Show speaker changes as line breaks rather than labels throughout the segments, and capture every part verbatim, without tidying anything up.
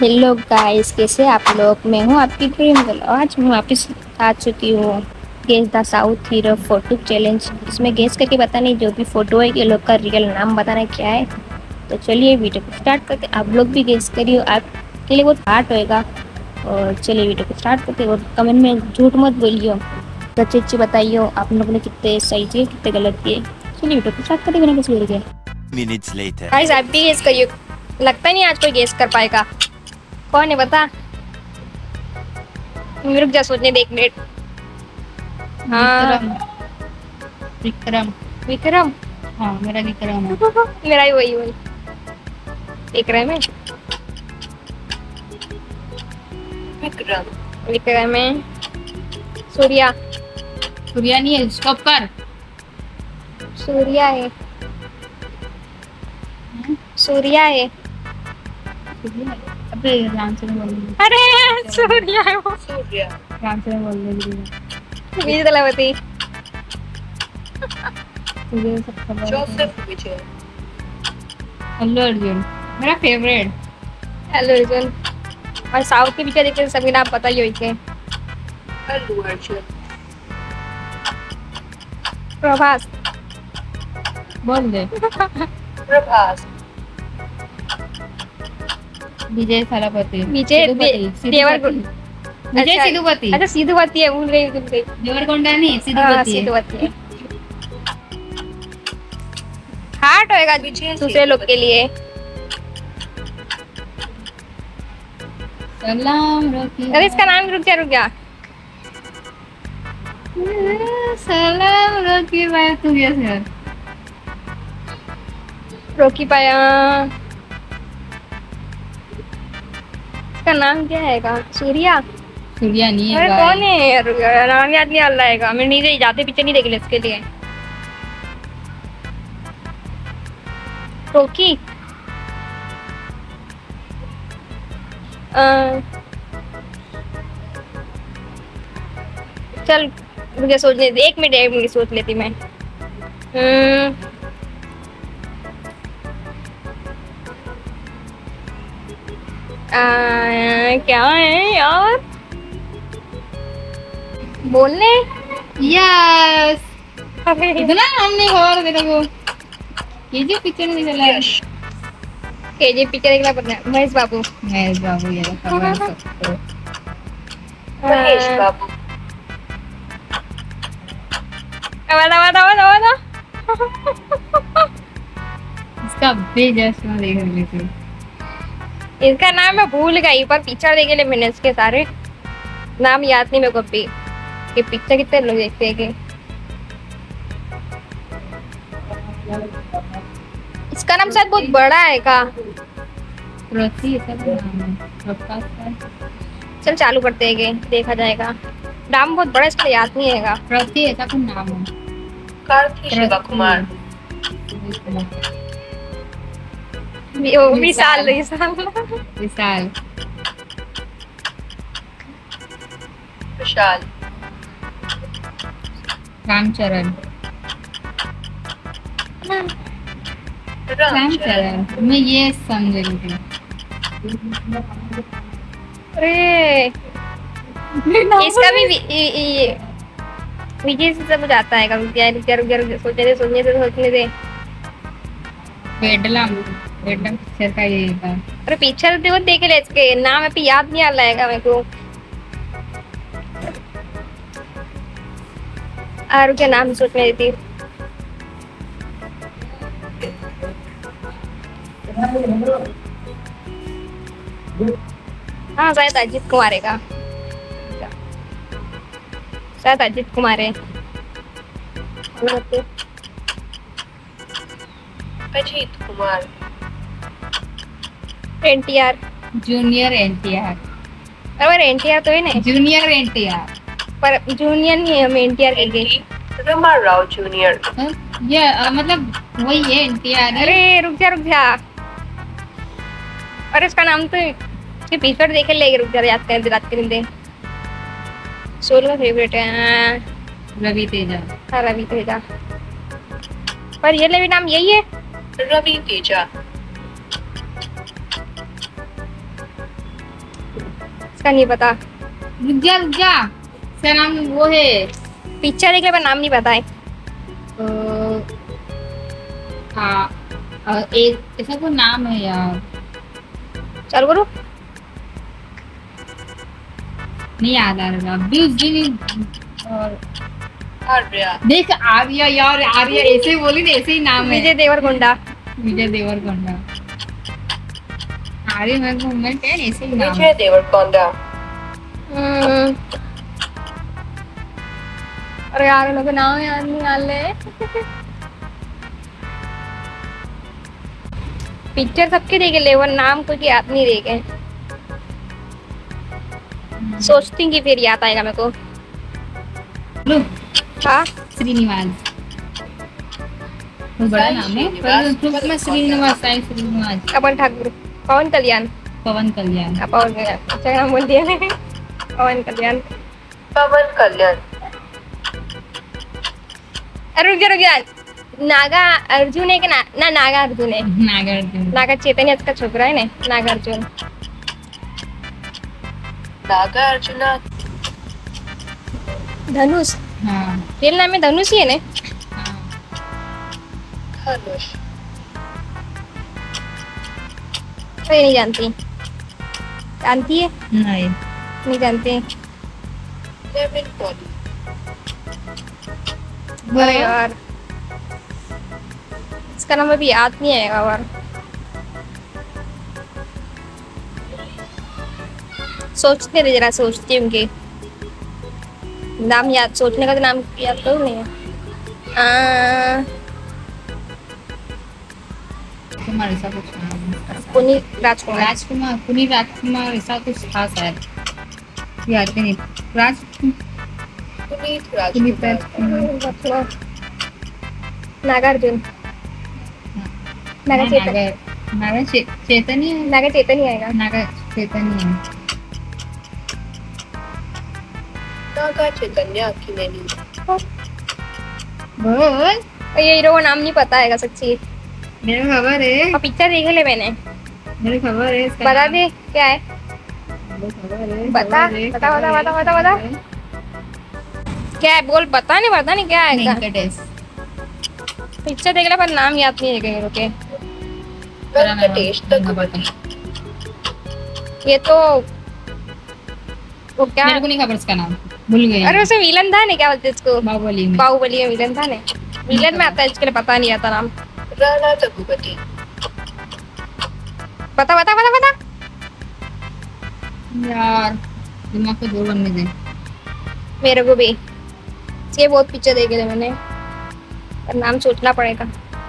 Hello guys, कैसे आप लोग। मैं हूँ आपकी ड्रीम गर्ल। आज मैं वापस आ चुकी हूँ guess the south hero photo challenge. इसमें गेस करके बताने जो भी फोटो है ये लोग का रियल नाम बताना क्या है। तो चलिए वीडियो को स्टार्ट करते। आप लोग भी गेस करिए, आपके लिए बहुत हार्ड होएगा। और चलिए वीडियो को स्टार्ट करते। और कमेंट में झूठ मत बोलिए, सच्ची अच्छी बताइए आप लोगों ने कितने सही किए कितने गलत किए। चलिए वीडियो को स्टार्ट करते बिना किसी वीडियो के।
Minutes later.
गाइस आप भी गेस करिए, लगता ही नहीं आज कोई गेस कर पाएगा। कौन है बता। रुक जा सोचने दे एक मिनट। हाँ
विक्रम।
विक्रम।
हाँ मेरा विक्रम है।
मेरा ही वही वही विक्रम है।
विक्रम
विक्रम है। सूर्या।
सूर्या नहीं है, स्टॉप कर।
सूर्या है। सूर्या है।
अबे राम से बोल रही
अरे सूर्या है वो।
सूर्या राम से बोल रही है।
विजय तलावती।
तुझे सब खबर है।
जोसेफ विजय।
अल्लू अर्जुन मेरा फेवरेट।
हेलो अर्जुन। और साउथ के पिक्चर देखते सभी नाम पता ही होते हैं।
अल्लू अर्जुन।
प्रभास।
बोल दे।
प्रभास।
विजय थलापति।
विजय
सेतुपति।
देवरकोंडा।
विजय
अच्छा,
सेतुपति।
अच्छा सेतुपति है, भूल गई भूल गई।
देवरकोंडा नहीं,
हाँ
सेतुपति है।
सेतुपति है। हार्ड होएगा
विजय
दूसरे लोग के लिए।
सलाम रोकी।
अरे इसका नाम रुक जा रुक जा।
सलाम रोकी भाई, तू कैसे है?
रोकी पाया। इसका नाम क्या है? सूर्या।
सूर्या नहीं है
अरे
भाई।
कौन है यार? यार, नाम याद नहीं आ रहा है। मैं नहीं जाते पीछे नहीं देख ले इसके लिए। रोकी। अ, चल मुझे सोचने दे, एक मिनट एक मिनट सोच लेती मैं। हम्म, आ, क्या है यार? बोलने।
यस।
अरे
इतना हमने और मेरे को ये जो पिक्चर में चला है।
यश।
केजी पिक्चर देखना पड़ता है। महेश बाबू।
महेश बाबू ये खबर सकते।
महेश बाबू।
वादा वादा वादा वादा।
इसका बेजस्ट में देख रही थी।
इसका नाम मैं भूल गई, पर पिक्चर देखे ले मैंने इसके सारे नाम याद नहीं मेरे को भी कि पिक्चर कितने लोग देखते हैं कि। इसका नाम शायद बहुत बड़ा है का।
प्रति ऐसा कोई नाम है। प्रकाश का।
चल चालू करते हैं कि देखा जाएगा। नाम बहुत बड़ा इसका याद नहीं है।
प्रति ऐसा कोई नाम है।
कार्तिक शिवा कुमार।
वो विशाल विशाल।
विशाल।
विशाल।
रामचरण। रामचरण मैं ये समझ रही थी।
अरे इसका भी वि- इ- इ- विजय से सब जाता है। रुक जा रुक जा रुक जा रुक जा, सोचने दे सोचने दे सोचने दे।
बेडलम। बेडलम पिक्चर का ये था।
अरे पिक्चर देखो देख ले, इसके नाम अभी याद नहीं आ रहा है मेरे को। और क्या नाम सोचने देती। हाँ शायद अजीत कुमार है का। शायद अजीत कुमार है।
अजीत कुमार।
एनटीआर।
जूनियर एनटीआर।
अरे एनटीआर तो है ना,
जूनियर एनटीआर।
पर जूनियर नहीं है, हम एनटीआर कहेंगे।
रमा राव जूनियर।
ये अ, मतलब वही है एनटीआर।
अरे रुक जा रुक जा। अरे इसका नाम तो इसके पिक्चर देखे ले। रुक जा याद कर रात के दिन। सोल का फेवरेट है
रवि तेजा।
हाँ रवि तेजा। पर ये भी नाम यही है।
रवि तेजा।
इसका नहीं पता।
रुक जा रुक जा, इसका नाम वो है
पिक्चर देख ले पर नाम नहीं पता है।
अ, हाँ अ, एक ऐसा कोई नाम है यार,
चल गुरु।
नहीं याद आ रहा अभी उस दिन। और
आर्या।
देख आर्या यार, आर्या ऐसे बोली ना, ऐसे ही नाम है।
विजय देवरकोंडा।
विजय देवरकोंडा। आर्या मेरे को मैं क्या ऐसे ही नाम है।
विजय देवरकोंडा।
हम्म, अरे यार मेरे को नाम याद नहीं आ रहे। पिक्चर सबके देखे ले, वो नाम कोई याद नहीं देखे। सोचती हूँ कि फिर याद आएगा मेरे को।
लो,
हाँ
श्रीनिवास वो बड़ा
साईं
नाम है,
श्रीनिवास।
पर ग्रुप में श्रीनिवास, साईं श्रीनिवास,
अपन ठाकुर, पवन कल्याण।
पवन कल्याण।
हाँ, पवन कल्याण, अच्छा नाम बोल दिया मैंने। पवन कल्याण।
पवन कल्याण।
अरे रुक जा रुक जा, नागा अर्जुन है कि ना, ना नागा अर्जुन है।
नागार्जुन।
नागा चैतन्य का छोकरा है ना, नागा अर्जुन।
नागा अर्जुना।
धनुष,
हाँ
रियल नाम में धनुष ही है ना।
हाँ
धनुष।
कोई नहीं जानती। जानती है?
नहीं
नहीं जानती।
नेविन पॉली।
अरे यार इसका नाम अभी याद नहीं आएगा और सोचते रहे, जरा सोचती हूँ कि नाम याद, सोचने का तो नाम याद करूँ नहीं है। आ,
कुमार ऐसा कुछ नाम है।
पुनीत राजकुमार।
राजकुमार, पुनीत राजकुमार ऐसा कुछ था शायद, याद नहीं। राज
पुनीत
पुनीत
राजकुमार।
राजकुमार।
नागार्जुन। नागा चेतन।
नागा नागा चे- चैतन्य है।
नागा चेतन ही आएगा।
नागा चैतन्य है।
नागा चैतन्य अक्किनेनी।
बोल,
और ये हीरो का नाम नहीं पता है सच्ची।
मेरे खबर है,
और पिक्चर देख ले मैंने।
मेरे खबर है इसका
बता
नाम।
दे क्या है।
मेरे खबर है,
बता,
खबर है,
बता,
खबर
बता,
है,
बता, बता, बता।
खबर है।
क्या है बोल, बता नहीं बता नहीं क्या है।
वेंकटेश।
पिक्चर देख ले पर नाम याद नहीं है रुके।
वेंकटेश तगुपति।
ये तो वो क्या,
मेरे को नहीं खबर इसका नाम, भूल गई।
अरे उसे विलन था ना, क्या बोलते हैं इसको,
बाहुबली में।
बाहुबली में विलन था ना। विलन में आता है, इसके लिए पता नहीं आता नाम।
राणा तगुपति।
बता बता बता बता।
यार दिमाग को जोर बनने दे।
मेरे को भी ये बहुत पिक्चर देखे थे मैंने, पर नाम सोचना पड़ेगा।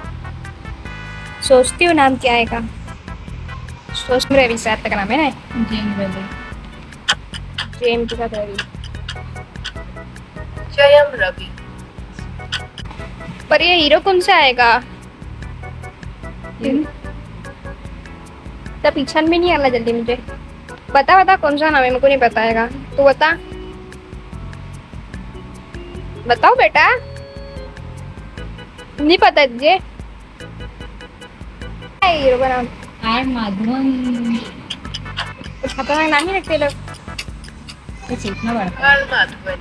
सोचती हूँ नाम क्या आएगा। सोच में रवि शायद तक नाम है ना।
जैन रवि।
जेम के साथ रवि।
जयम रवि।
पर ये हीरो कौन सा आएगा, तो पीछे में नहीं आना जल्दी मुझे। बता बता कौन सा नाम है, मेरे को नहीं पता है। तू बता, बताओ बेटा। नहीं पता है तुझे हीरो का नाम?
आर माधवन।
कुछ खतरनाक नाम ही रखते लोग।
ये सीखना पड़ता
आर माधवन।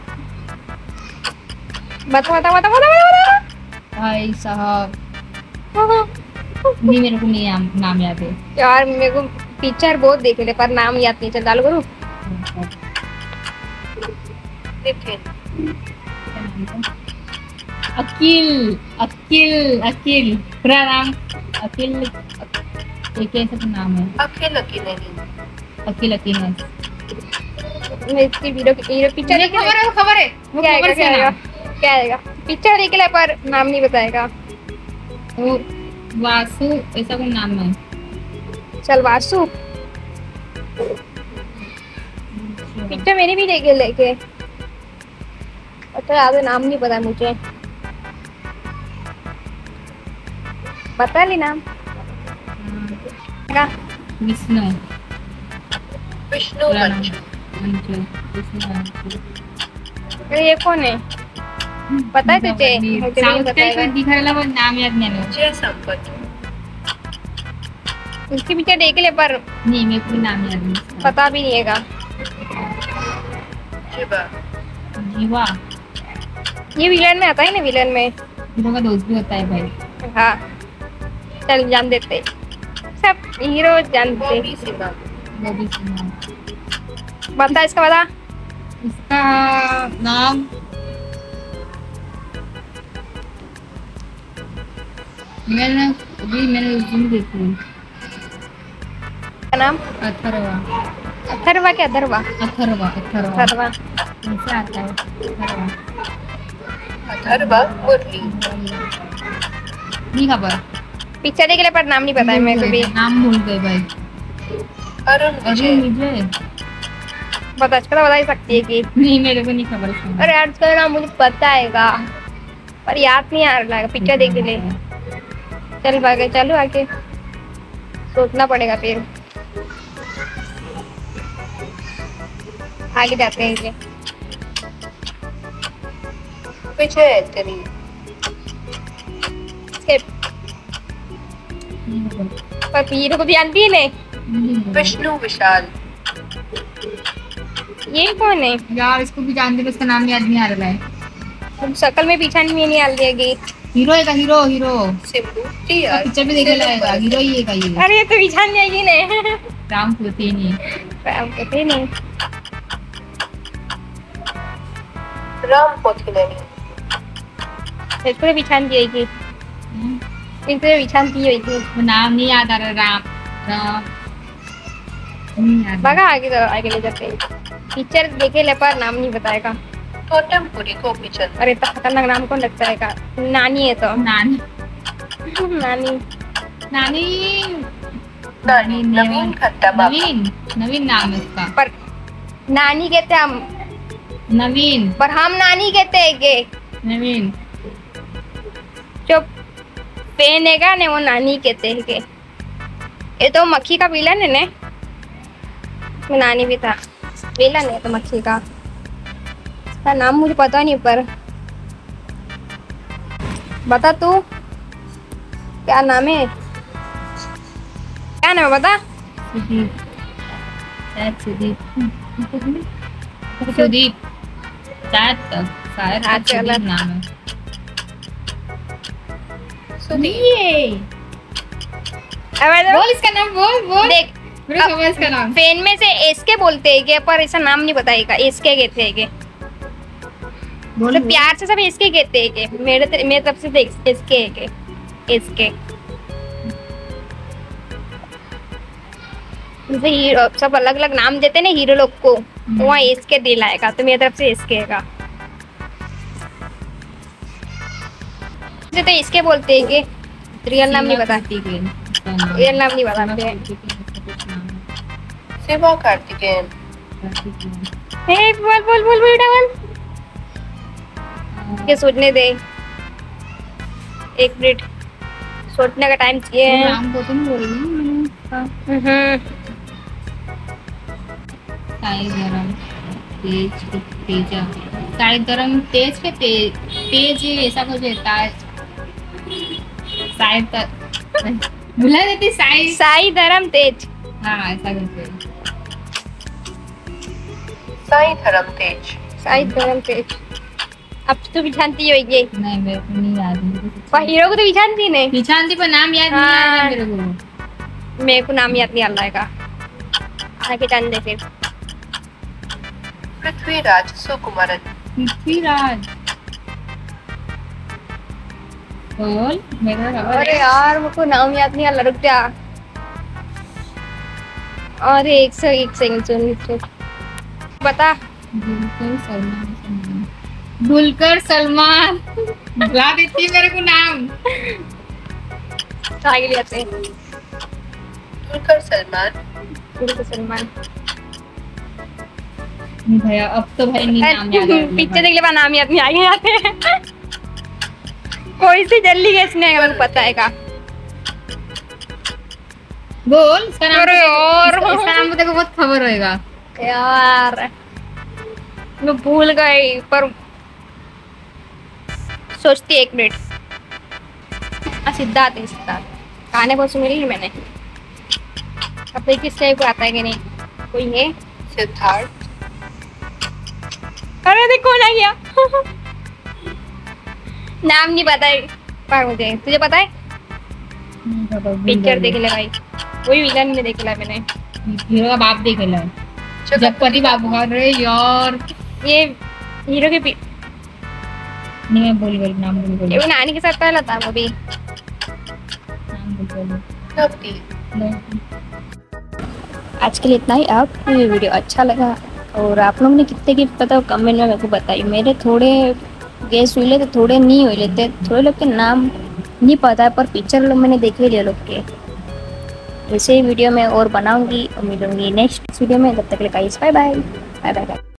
बता बता बता बता बता
भाई साहब।
बता।
नहीं, मेरे को नहीं नाम, नाम याद है।
यार मेरे को पिक्चर बहुत देखे थे पर नाम याद नहीं चल। डालो करूँ
नितिन।
अकील अकील अकील पूरा नाम अकील। एक ऐसा तो नाम है,
अखिल अक्किनेनी।
अकील अकील है।
इसकी वीडियो हीरो पिक्चर
मुझे
देख
खबर है, वो खबर है, वो
क्या
खबर
आएगा
से
क्या आएगा
नाम।
क्या आएगा। पिक्चर देख ले पर नाम नहीं बताएगा।
वो वासु ऐसा कोई नाम है।
चल वासु। पिक्चर मैंने भी देखे लेके, अच्छा याद है, नाम नहीं पता मुझे। बता ली नाम क्या?
विष्णु।
विष्णु
पूरा नाम।
मंचू।
मंचू। विष्णु मंचू।
अरे ये कौन है, पता है तुझे? मुझे भी नहीं
साउथ
पता
का ही कोई
है।
दिखा रहा, वो नाम याद नहीं है।
जय संपत।
उसकी पिक्चर देख ले पर
नहीं, मेरे को नाम याद नहीं।
पता भी नहीं है।
शिवा
जीवा।
ये विलन में आता है ना, विलन में।
हीरो का दोस्त भी होता है भाई।
हाँ चल जान देते, सब हीरो जानते।
बॉबी सिम्हा
बॉबी सिम्हा।
बता इसका, बता
इसका नाम मैंने अभी मैंने उस दिन देखी।
क्या नाम?
अथर्वा।
अथर्वा क्या अथर्वा?
अथर्वा अथर्वा
अथर्वा।
कैसे आता है अथर्वा?
अथर्वा मुरली
नहीं खबर।
पिक्चर देख ले पर नाम नहीं पता है मेरे को भी।
नाम भूल गए भाई।
अरुण
अरुण
विजय
विजय।
बता, इसका तो बता ही सकती है कि।
नहीं मेरे को नहीं खबर इसका।
अरे यार इसका नाम मुझे पता हैगा पर याद नहीं आ रहा है, पिक्चर देख ले। चल भागे, चलो आगे, सोचना पड़ेगा फिर। आगे जाते हैं ये।
विजय एंटनी
Skip। पर हीरो को भी जानती है ने।
विष्णु विशाल
ये कौन है?
यार इसको भी जानते, इसका नाम याद नहीं आ रहा है।
शक्ल में पीछा नहीं नहीं डाल देगी।
हीरो है का hero hero
Simbu TR
picture भी देखे लगेगा। हीरो ही है का ये।
अरे ये तो पीछा नहीं आएगी ने।
राम पुतीनी।
राम कहते नहीं।
राम पोथिनेनी
इसको तो पीछा नहीं आएगी, इसको पीछा नहीं आएगी।
वो नाम नहीं याद आ रहा। राम राम नहीं याद।
बगा आगे तो आगे ले जाते हैं। पिक्चर देखे ले पर नाम नहीं बताएगा।
टोटमपुरी गोपीचंद
अरे इतना खतरनाक नाम कौन लगता है का? नानी है तो।
नानी
नानी
नानी
नानी नवीन खट्टा बाबा
नवीन नवीन नाम है इसका।
पर नानी कहते हम,
नवीन
पर हम नानी कहते हैं के।
नवीन
जो पेन है ने वो नानी कहते हैं के। ये तो मक्खी का विलन है ने। नानी भी था विलन है तो मक्खी का। इसका नाम मुझे पता नहीं, पर बता तू क्या नाम है, क्या नाम है बता।
सुदीप शायद सुदीप सुदीप शायद तक शायद
हाँ,
तक
चलो।
सुदीप नाम है।
सुदीप
ये
अब
बोल इसका नाम बोल बोल।
देख,
मेरे को खबर इसका नाम।
पेन में से एसके बोलते हैं के, पर ऐसा नाम नहीं बताएगा। एसके कहते हैं के,
बोल
मतलब प्यार से सब एसके कहते हैं के। मेरे तर, मेरे तरफ से देख एसके है के, एसके। जैसे हीरो सब अलग अलग नाम देते हैं ना हीरो लोग को, तो वहाँ एसके दिलाएगा, तो मेरी तरफ से एसके है। तो इसके बोलते हैं कि रियल नाम नहीं बताती, रियल नाम नहीं बताते हैं।
शिवा कार्तिकेयन
हे बोल बोल बोल बोल डबल ये सोचने दे, एक मिनट सोचने का टाइम चाहिए।
नाम को तुम बोल रही हो।
हम्म
साई धर्म तेज तेजा साई धर्म तेज के तेज तेज ऐसा कुछ रहता है। साई तर बुला देती साई।
साई धर्म तेज।
हाँ ऐसा कुछ है।
साई धर्म तेज
साई धर्म तेज। अब तो भी जानती होगी,
नहीं मेरे को नहीं याद है।
पर हीरो को तो भी जानती नहीं।
पहचानती पर नाम याद नहीं आ रहा मेरे को।
मेरे को नाम याद नहीं आ रहा है। आगे जान दे फिर।
पृथ्वीराज सुकुमारन
पृथ्वीराज बोल मेरा खबर
अरे
है।
यार मुझको नाम याद नहीं आ रहा, रुक जा। अरे एक से एक सेकंड सुन सुन। बता।
दुलकर सलमान दुलकर सलमान बुला देती है मेरे को नाम।
आगे ले जाते हैं।
दुलकर सलमान
दुलकर सलमान।
नहीं भैया अब तो भाई नहीं नाम याद आ रहा।
पिक्चर देख ले बा नाम याद नहीं आगे जाते हैं। कोई सी जल्दी गेस नहीं आएगा, पता है का।
बोल इसका नाम।
अरे और
इसका, इसका नाम तो देखो बहुत खबर होएगा
यार मैं भूल गई, पर सोचती एक मिनट। हाँ सिद्धार्थ है, सिद्धार्थ गाने बहुत सुने ली मैंने। अब देखिए इससे कोई आता है कि नहीं। कोई है
सिद्धार्थ
अरे देख कौन आ गया। नाम नहीं पता है पर मुझे, तुझे पता है? पिक्चर देख ले भाई, वही विलन में देख ला मैंने।
हीरो का बाप देख ला, जगपति बाबू। अरे यार
ये हीरो के पी-
नहीं, मैं बोल बोल नाम बोल बोल
ये वो नानी के साथ पहला था वो भी।
नाम बोल बोल।
Navdeep.
आज के लिए इतना ही। आपको ये वीडियो अच्छा लगा और आप लोग ने कितने गिफ्ट पता हो कमेंट में मेरे को बताइए। मेरे थोड़े गेस हुए थे, थोड़े नहीं हुए थे, थोड़े लोग के नाम नहीं पता है पर पिक्चर लोग मैंने देखे लिए लोग के। ऐसे ही वीडियो में और बनाऊंगी और मिलूंगी नेक्स्ट वीडियो में। तब तक के लिए guys bye bye bye bye.